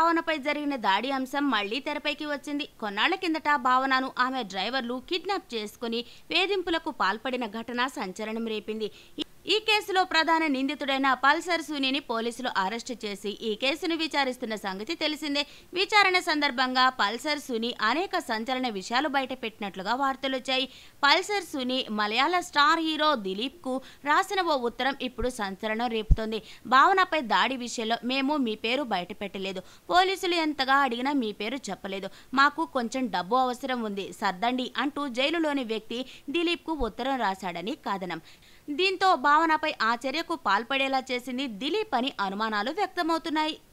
భావనపై జరిగిన దాడి అంశం మళ్లీ తెరపైకి వచ్చింది. కొన్నాళ్ల కిందట భావనను ఆమె డ్రైవర్లు కిడ్నాప్ చేసుకుని వేధింపులకు పాల్పడిన ఘటన సంచలనం రేపింది. ఈ కేసులో ప్రధాన నిందితుడైన పల్సర్ సునీని పోలీసులు అరెస్టు చేసి ఈ కేసును విచారిస్తున్న సంగతి తెలిసిందే. విచారణ సందర్భంగా పల్సర్ సునీ అనేక సంచలన విషయాలు బయటపెట్టినట్లుగా వార్తలొచ్చాయి. పల్సర్ సునీ మలయాళ స్టార్ హీరో దిలీప్ కు రాసిన ఓ ఉత్తరం ఇప్పుడు సంచలనం రేపుతోంది. భావనపై దాడి విషయంలో మేము మీ పేరు బయటపెట్టలేదు. పోలీసులు ఎంతగా అడిగినా మీ పేరు చెప్పలేదు. మాకు కొంచెం డబ్బు అవసరం ఉంది, సర్దండి అంటూ జైలులోని వ్యక్తి దిలీప్ కు ఉత్తరం రాశాడని కథనం. దీంతో భావనపై ఆ చర్యకు పాల్పడేలా చేసింది దిలీప్ అని అనుమానాలు వ్యక్తమవుతున్నాయి.